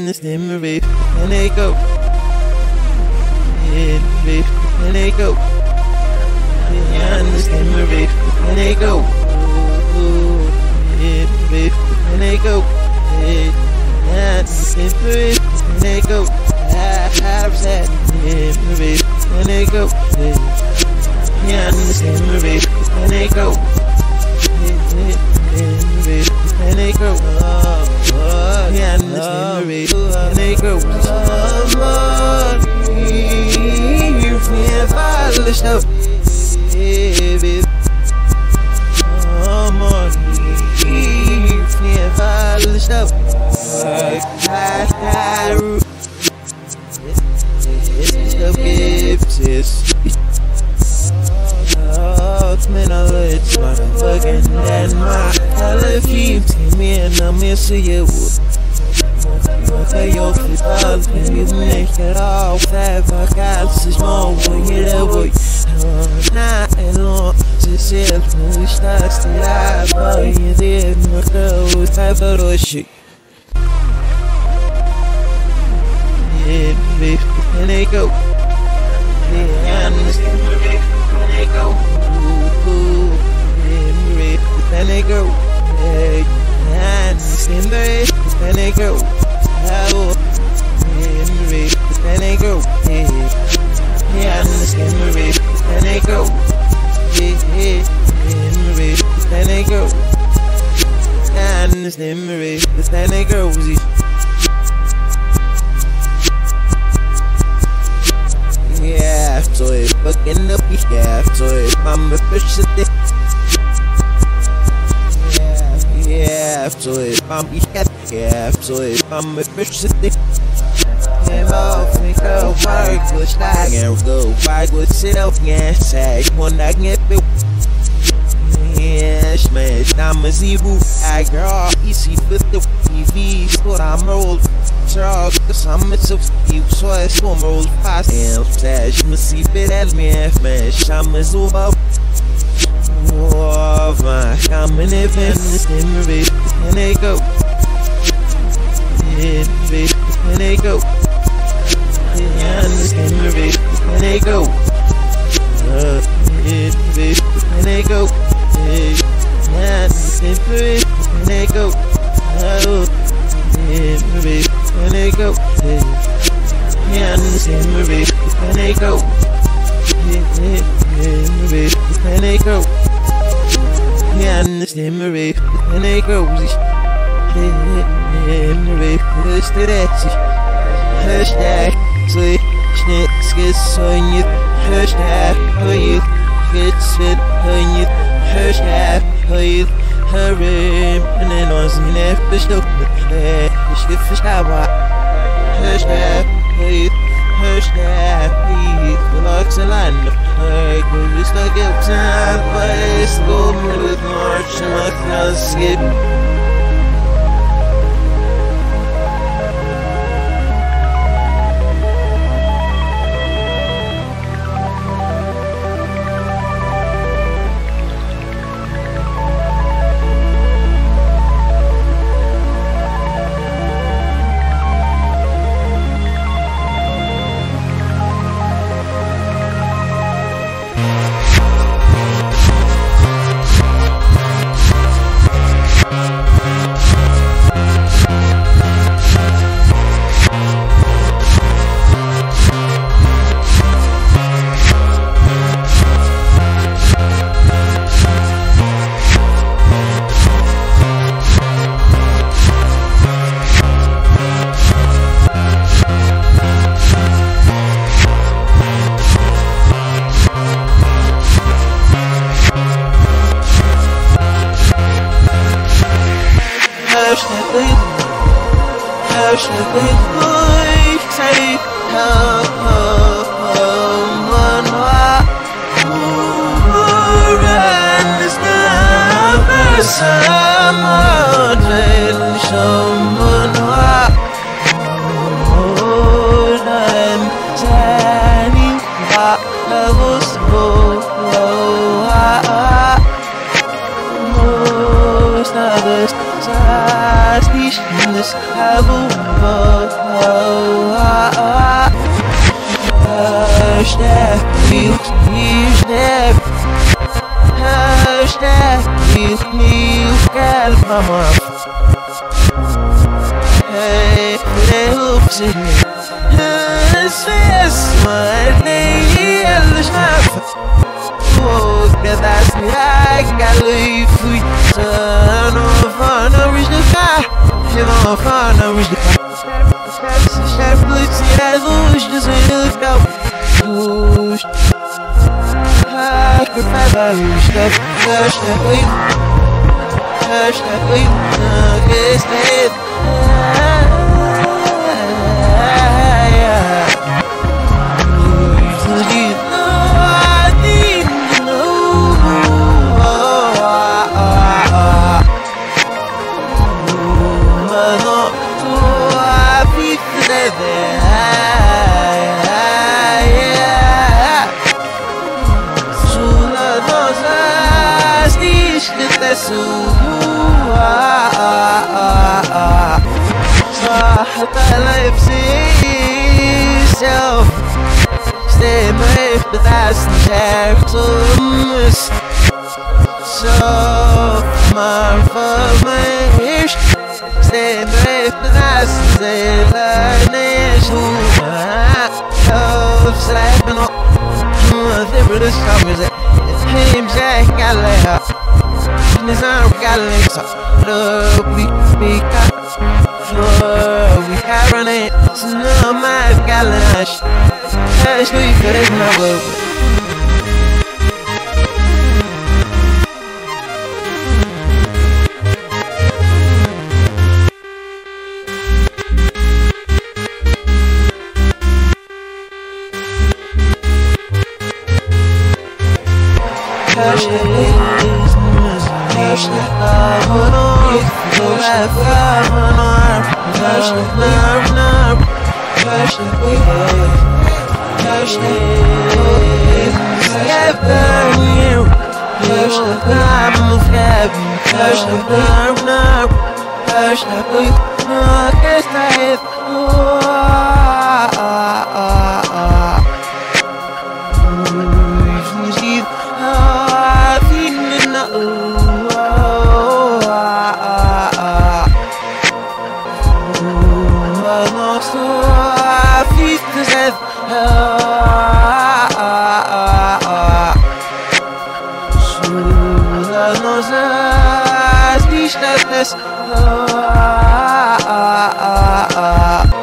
this memory, and they go. And they go. And this memory, and they go. And they go. And this memory, and they go. I've said memory, and they go. And this memory, and they go. And they go. And this memory, and they go. Let's go. Man, I love it, motherfucking that my love you, me and I miss you. Okay, yo, can you make it all five? I got this small boy, get a boy. Not alone, just if we start to lie, boy, you did not go with five of those shit. Yeah, baby, and they go. Yeah, and they go. And they go, hey, and they go, oh, and they go, hey, yeah, and they go, hey, and they go, and they go, yeah, so it's fucking up, yeah, so it's I'm a fish at this. So if I'm so if I'm a fish at the off me go park with slag and go park with sit up and say one I get it. Yes, man, I'm a zero. I draw easy with the TV, so I'm rolled. Truck, cause I'm a substitute, so it's one roll fast and flash. Must see it as me, man, I'm a zoom. Oh my, I'm an event in this memory, and they go. And they go. And this memory, and they go. And they go. And this memory, and they go. And they go. And this memory, and they go. And they go. And this memory, and they go. Memory, hush to that, hush that, sweet, snakes, on you, hush that, for you, it's it, on you, hush that, for you, hurry, and then on the left, the show, the shift is how I hush that, for you, hush that, the locks a line of her, just like it's time, but it's going with March, and I can't skip. speechless. Hashtag you got mama. Hey, hoops in me. It's my name, the chef. Oh, that's me. I got leave free. Son of a no reach the car. You know, fun, no reach the car. Chef looks at those just look out. Push. I could have a reach the hashtag wait. Guess that. Stay brave, but that's the characters. So my information. Stay brave, but that's the learning. Slapping on the British Congress. Him Jack Gallagher. His arm Gallagher. We got running. So no, my Gallagher. Acho que diferente na boca. Speechless.